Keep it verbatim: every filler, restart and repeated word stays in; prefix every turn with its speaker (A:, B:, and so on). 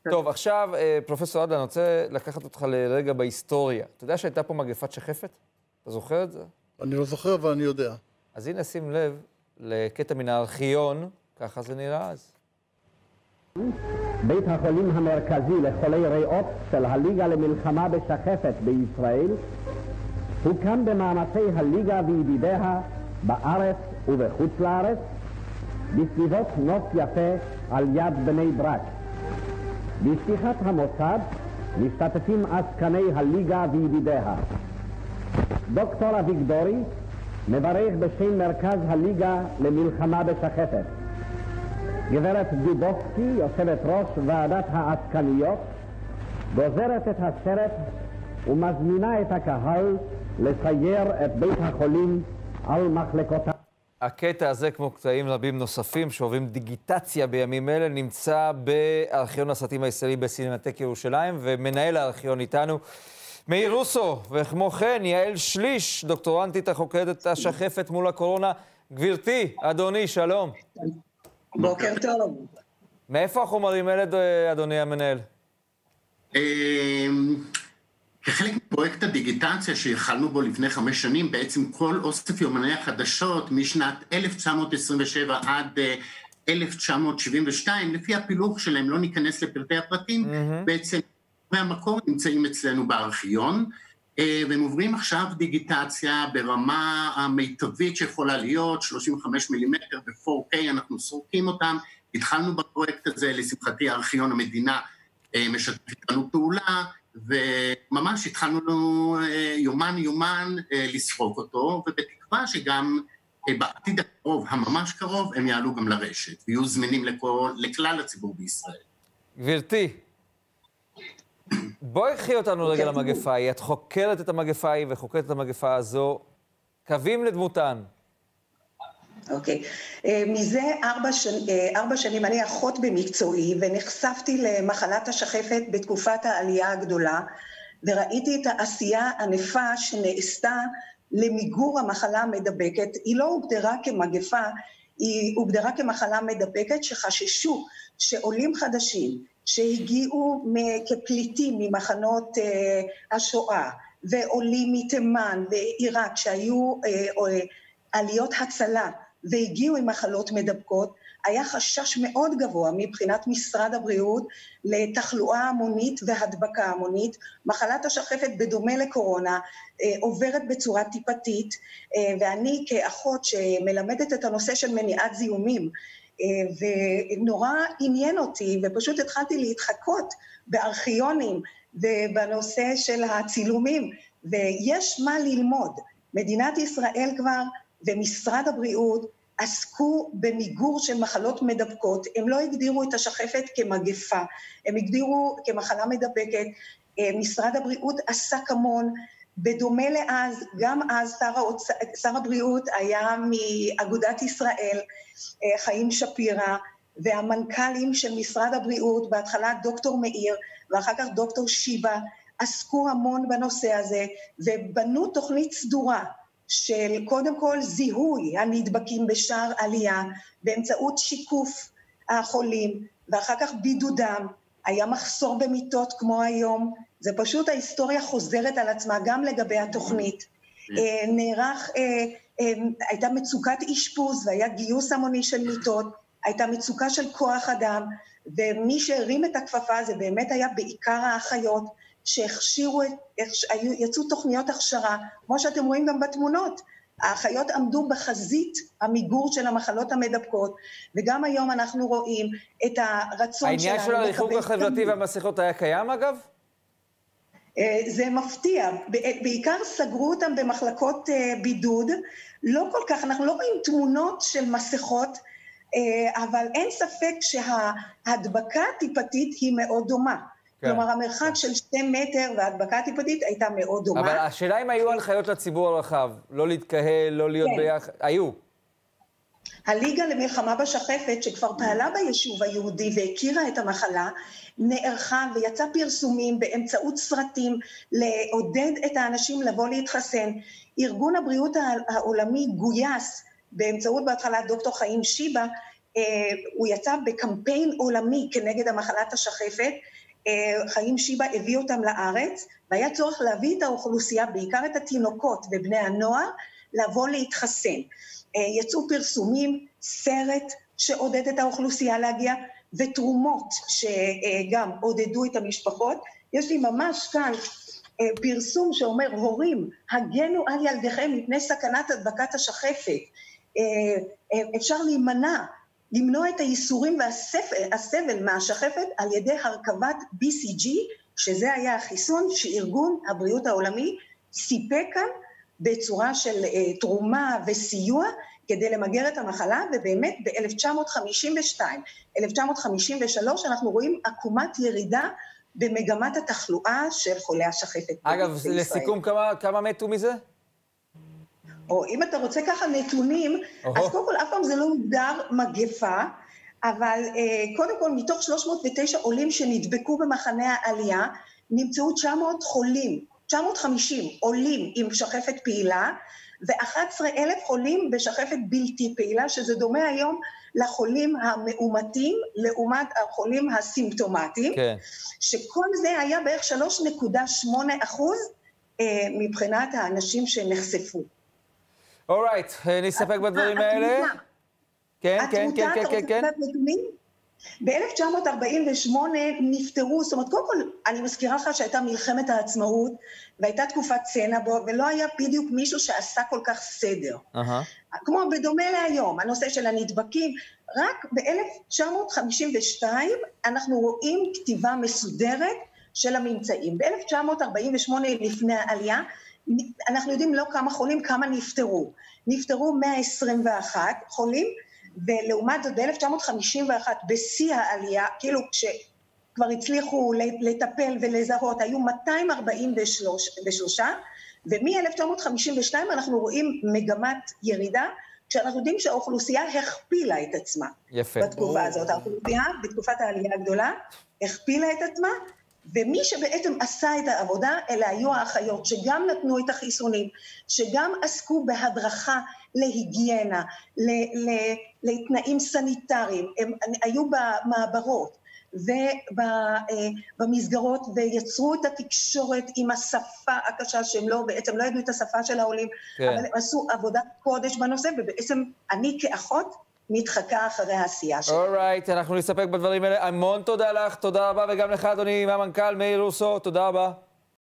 A: טוב, עכשיו, פרופסור עדלן, אני רוצה לקחת אותך לרגע בהיסטוריה. אתה יודע שהייתה פה מגפת שחפת? אתה זוכר את זה?
B: אני לא זוכר, אבל אני יודע.
A: אז הנה, שים לב לקטע מן הארכיון, ככה זה נראה אז.
C: בית החולים המרכזי לחולי ריאות של הליגה למלחמה בשחפת בישראל הוקם במאמצי הליגה וידידיה בארץ ובחוץ לארץ בסביבות נוף יפה על יד בני ברק. בפתיחת המוסד משתתפים עסקני הליגה וידידיה. דוקטור אביגדורי מברך בשם מרכז הליגה למלחמה בשחפת. גברת דובובסקי, יושבת ראש ועדת העסקניות, גוזרת את הסרט ומזמינה את הקהל לצייר את בית החולים על מחלקותיו.
A: הקטע הזה, כמו קטעים רבים נוספים שעוברים דיגיטציה בימים אלה, נמצא בארכיון הסרטים הישראלי בסינמטק ירושלים, ומנהל הארכיון איתנו מאיר רוסו, וכמו כן יעל שליש, דוקטורנטית החוקרת את השחפת מול הקורונה. גברתי, אדוני, שלום.
D: בוקר טוב.
A: מאיפה החומרים האלה, אדוני המנהל?
E: כחלק מפרויקט הדיגיטציה שהחלנו בו לפני חמש שנים, בעצם כל אוסף יומני החדשות משנת אלף תשע מאות עשרים ושבע עד אלף תשע מאות שבעים ושתיים, לפי הפילוח שלהם, לא ניכנס לפרטי הפרטים, mm-hmm. בעצם מהמקור נמצאים אצלנו בארכיון, והם עוברים עכשיו דיגיטציה ברמה המיטבית שיכולה להיות, שלושים וחמישה מילימטר ב-פור קיי, אנחנו סורקים אותם, התחלנו בפרויקט הזה, לשמחתי הארכיון המדינה משתף איתנו פעולה, וממש התחלנו לנו יומן יומן לסרוק אותו, ובתקווה שגם בעתיד הקרוב, הממש קרוב, הם יעלו גם לרשת, ויהיו זמינים לכל, לכלל הציבור בישראל.
A: גברתי, בואי קחי אותנו רגע למגפה ההיא. את חוקרת את המגפה ההיא וחוקרת את המגפה הזו. קווים לדמותן.
D: אוקיי. מזה ארבע, שנ... ארבע שנים אני אחות במקצועי, ונחשפתי למחלת השחפת בתקופת העלייה הגדולה, וראיתי את העשייה ענפה שנעשתה למיגור המחלה המדבקת. היא לא הוגדרה כמגפה, היא הוגדרה כמחלה מדבקת שחששו שעולים חדשים, שהגיעו כפליטים ממחנות השואה, ועולים מתימן ועיראק, שהיו עליות הצלה, והגיעו עם מחלות מדבקות, היה חשש מאוד גבוה מבחינת משרד הבריאות לתחלואה המונית והדבקה המונית. מחלת השחפת בדומה לקורונה עוברת בצורה טיפתית, ואני כאחות שמלמדת את הנושא של מניעת זיהומים, ונורא עניין אותי, ופשוט התחלתי להתחקות בארכיונים ובנושא של הצילומים, ויש מה ללמוד. מדינת ישראל כבר ומשרד הבריאות עסקו במיגור של מחלות מדבקות, הם לא הגדירו את השחפת כמגפה, הם הגדירו כמחלה מדבקת. משרד הבריאות עסק המון, בדומה לאז, גם אז שר, האוצ... שר הבריאות היה מאגודת ישראל, חיים שפירא, והמנכ"לים של משרד הבריאות, בהתחלה דוקטור מאיר, ואחר כך דוקטור שיבה, עסקו המון בנושא הזה, ובנו תוכנית סדורה, של קודם כל זיהוי הנדבקים בשער עלייה, באמצעות שיקוף החולים, ואחר כך בידודם. היה מחסור במיטות כמו היום, זה פשוט ההיסטוריה חוזרת על עצמה גם לגבי התוכנית. נערך, הייתה מצוקת אשפוז והיה גיוס המוני של מיטות, הייתה מצוקה של כוח אדם, ומי שהרים את הכפפה זה באמת היה בעיקר האחיות, שהכשירו, יצאו תוכניות הכשרה, כמו שאתם רואים גם בתמונות, האחיות עמדו בחזית המיגור של המחלות המדבקות, וגם היום אנחנו רואים את הרצון שלנו...
A: העניין של הריחוק החברתי והמסכות היה קיים אגב?
D: זה מפתיע, בעיקר סגרו אותם במחלקות בידוד, לא כל כך, אנחנו לא רואים תמונות של מסכות, אבל אין ספק שההדבקה הטיפתית היא מאוד דומה. כלומר, המרחק של שתי מטר וההדבקה הטיפתית הייתה מאוד דומה.
A: אבל השאלה אם היו הנחיות לציבור הרחב, לא להתקהל, לא להיות ביחד, היו.
D: הליגה למלחמה בשחפת, שכבר פעלה ביישוב היהודי והכירה את המחלה, נערכה ויצא פרסומים באמצעות סרטים לעודד את האנשים לבוא להתחסן. ארגון הבריאות העולמי גויס באמצעות בהתחלה דוקטור חיים שיבה, הוא יצא בקמפיין עולמי כנגד המחלת השחפת, חיים שיבה הביא אותם לארץ, והיה צורך להביא את האוכלוסייה, בעיקר את התינוקות ובני הנוער, לבוא להתחסן. יצאו פרסומים, סרט שעודד את האוכלוסייה להגיע, ותרומות שגם עודדו את המשפחות. יש לי ממש כאן פרסום שאומר, הורים, הגנו על ילדיכם מפני סכנת הדבקת השחפת. אפשר להימנע, למנוע את הייסורים והסבל מהשחפת על ידי הרכבת בי סי ג'י, שזה היה החיסון שארגון הבריאות העולמי סיפק כאן בצורה של תרומה וסיוע כדי למגר את המחלה, ובאמת ב-אלף תשע מאות חמישים ושתיים אלף תשע מאות חמישים ושלוש אנחנו רואים עקומת ירידה במגמת התחלואה של חולי השחפת.
A: אגב, לסיכום, כמה, כמה מתו מזה?
D: או אם אתה רוצה ככה נתונים, אז קודם כל אף פעם זה לא מוגדר מגפה, אבל קודם כל מתוך שלוש מאות ותשע עולים שנדבקו במחנה העלייה, נמצאו תשע מאות חולים, תשע מאות וחמישים עולים עם שחפת פעילה, ו-אחד עשר אלף חולים בשחפת בלתי פעילה, שזה דומה היום לחולים המאומתים, לעומת החולים הסימפטומטיים, כן. שכל זה היה בערך שלוש נקודה שמונה אחוז מבחינת האנשים שנחשפו.
A: אורייט, נסתפק בדברים האלה. כן, כן, כן, כן, כן.
D: ב-אלף תשע מאות ארבעים ושמונה נפטרו, זאת אומרת, קודם כל, אני מזכירה לך שהייתה מלחמת העצמאות, והייתה תקופת צנע בו, ולא היה בדיוק מישהו שעשה כל כך סדר. כמו בדומה להיום, הנושא של הנדבקים, רק ב-אלף תשע מאות חמישים ושתיים אנחנו רואים כתיבה מסודרת של הממצאים. ב-אלף תשע מאות ארבעים ושמונה לפני העלייה, אנחנו יודעים לא כמה חולים, כמה נפטרו. נפטרו מאה עשרים ואחת חולים, ולעומת זאת ב-אלף תשע מאות חמישים ואחת בשיא העלייה, כאילו כשכבר הצליחו לטפל ולזהות, היו מאתיים ארבעים ושלוש, ומ-אלף תשע מאות חמישים ושתיים אנחנו רואים מגמת ירידה, כשאנחנו יודעים שהאוכלוסייה הכפילה את עצמה.
A: יפה.
D: בתקופה הזאת, האוכלוסייה בתקופת העלייה הגדולה הכפילה את עצמה, ומי שבעצם עשה את העבודה, אלה היו האחיות, שגם נתנו את החיסונים, שגם עסקו בהדרכה להיגיינה, לתנאים סניטריים, הם היו במעברות ובמסגרות, ויצרו את התקשורת עם השפה הקשה, שהם לא, בעצם לא ידעו את השפה של העולים, כן. אבל הם עשו עבודת קודש בנושא, ובעצם אני כאחות, מתחקה אחרי העשייה שלנו.
A: אורייט, אנחנו נסתפק בדברים האלה. המון תודה לך, תודה רבה, וגם לך, אדוני, מהמנכ"ל מאיר רוסו, תודה רבה.